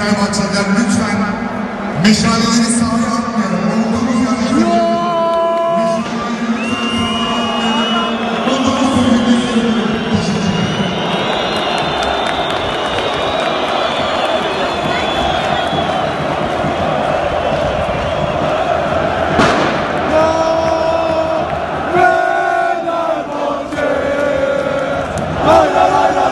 Fenerbahçeliler lütfen meşaleleri sahaya atmayalım. Olduğumuz yerlerde La la la la.